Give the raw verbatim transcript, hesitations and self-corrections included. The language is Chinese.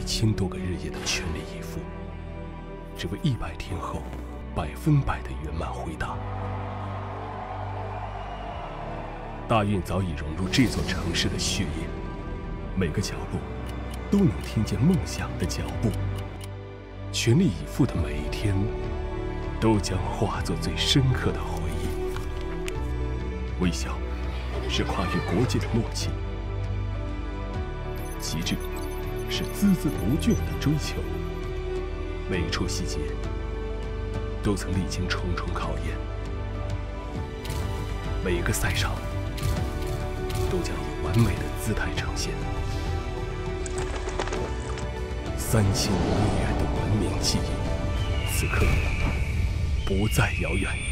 千多个日夜的全力以赴，只为一百天后百分百的圆满回答。大运早已融入这座城市的血液，每个角落都能听见梦想的脚步。全力以赴的每一天，都将化作最深刻的回忆。微笑是跨越国界的默契，极致是孜孜不倦的追求。每一处细节都曾历经重重考验，每一个赛场都将以完美的姿态呈现。三千年的文明记忆，此刻不再遥远。